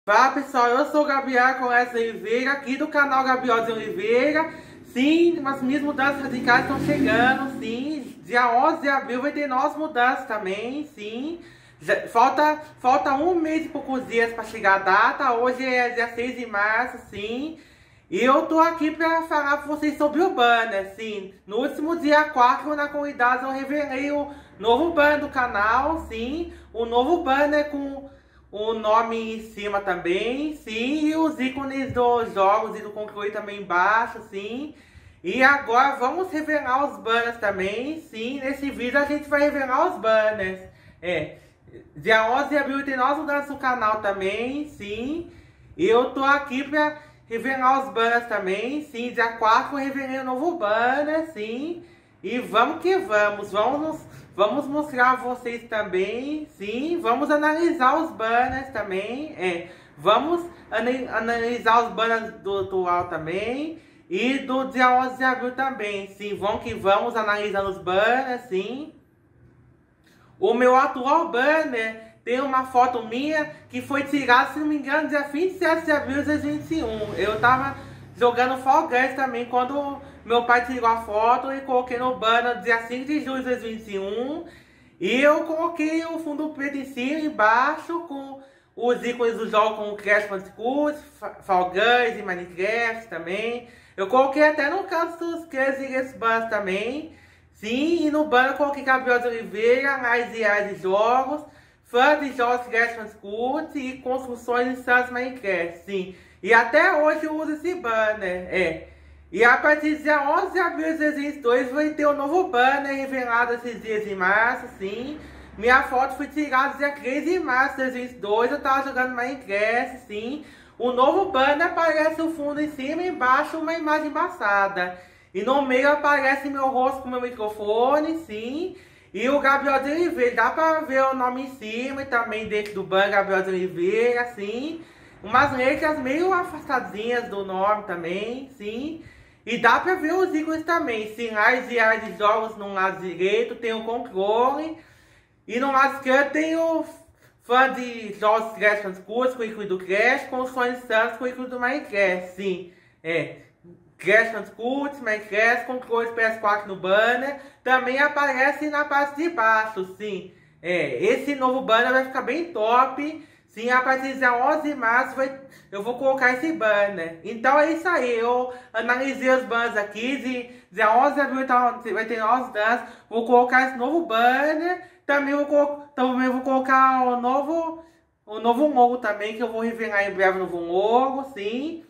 Fala pessoal, eu sou o Gabriel Coletti Oliveira, aqui do canal Gabriel de Oliveira. Sim, as minhas mudanças radicais estão chegando, sim. Dia 11 de abril vai ter novas mudanças também, sim. Falta um mês e poucos dias para chegar a data, hoje é dia 6 de março, sim. E eu tô aqui para falar para vocês sobre o banner, sim. No último dia 4, na comunidade, eu revelei o novo banner do canal, sim. O novo banner com o nome em cima também, sim. E os ícones dos jogos e do controle também embaixo, sim. E agora vamos revelar os banners também, sim. Nesse vídeo a gente vai revelar os banners. Dia 11 de abril tem novas mudanças no canal também, sim. E eu tô aqui para revelar os banners também, sim. Dia 4 eu revelei um novo banner, sim. E vamos que vamos. Vamos mostrar a vocês também, sim. Vamos analisar os banners também. Vamos analisar os banners do atual também. E do dia 11 de abril também, sim. Vamos que vamos analisando os banners, sim. O meu atual banner tem uma foto minha que foi tirada, se não me engano, dia 27 de abril de 2021. Eu tava jogando Fall Guys também quando meu pai tirou a foto e coloquei no banner dia 5 de julho de 2021. E eu coloquei o fundo preto em cima e embaixo com os ícones do jogo como Crash Bandicoot, Fall Guys e Minecraft também. Eu coloquei até no canto dos Crazy Bans também. Sim, e no banner eu coloquei Gabriel de Oliveira, mais reais de jogos, fã de jogos Crash Bandicoot e construções insanas Minecraft, sim. E até hoje eu uso esse banner, E a partir de dia 11 de abril de 2022 vai ter um novo banner revelado esses dias em março, sim. Minha foto foi tirada dia 3 de março de 2022, eu tava jogando Minecraft, sim. O novo banner aparece o fundo em cima e embaixo uma imagem embaçada. E no meio aparece meu rosto com meu microfone, sim. E o Gabriel de Oliveira, dá pra ver o nome em cima e também dentro do banner Gabriel de Oliveira, sim. Umas letras meio afastadinhas do nome também, sim. E dá pra ver os ícones também, sinais e áreas de jogos no lado direito, tem o controle. E no lado esquerdo tem o fã de jogos Crash Bandicoot com o ícone do Crash, com os sonhos santos com o ícone do Minecraft, sim. Crash Bandicoot, Minecraft, controles PS4 no banner, também aparece na parte de baixo, sim. Esse novo banner vai ficar bem top, sim, a partir de dia 11 de março eu vou colocar esse banner. Então é isso aí, eu analisei os banners aqui, de dia 11 de abril vai ter novos danos, vou colocar esse novo banner, também vou colocar o novo logo também, que eu vou revelar em breve o novo logo, sim.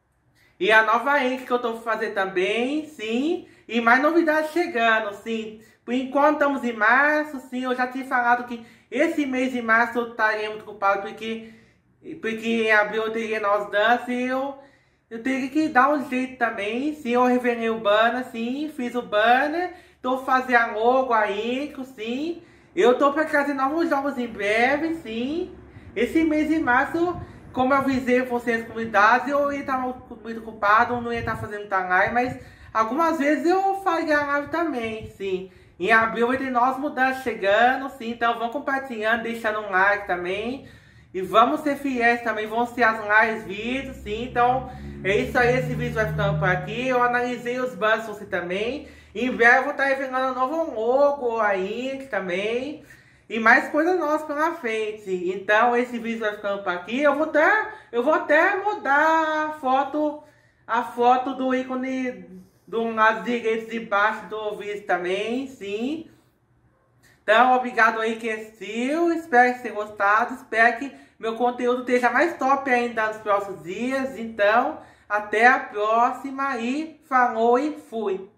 E a nova ink que eu tô fazendo também, sim. E mais novidades chegando, sim. Por enquanto estamos em março, sim. Eu já tinha falado que esse mês de março eu estaria muito ocupado porque em abril eu teria novos danças e eu teria que dar um jeito também. Sim, eu revelei o banner, sim. Fiz o banner. Tô fazendo a logo, a ink, sim. Eu tô para trazer novos jogos em breve, sim. Esse mês de março, como eu avisei vocês nas comunidades, eu ia estar muito ocupado, não ia estar fazendo muita live, mas algumas vezes eu faria live também, sim. Em abril vai ter novas mudanças chegando, sim, então vão compartilhando, deixando um like também. E vamos ser fiéis também, vão ser as lives, vídeos, sim. Então é isso aí, esse vídeo vai ficando por aqui. Eu analisei os bans você também. Em breve eu vou estar revelando um novo logo aí também. E mais coisas novas pela frente. Então esse vídeo vai ficando por aqui. Eu vou até mudar a foto do ícone do lado direito de baixo do vídeo também, sim. Então obrigado aí que assistiu. Espero que tenha gostado. Espero que meu conteúdo esteja mais top ainda nos próximos dias. Então até a próxima e falou e fui.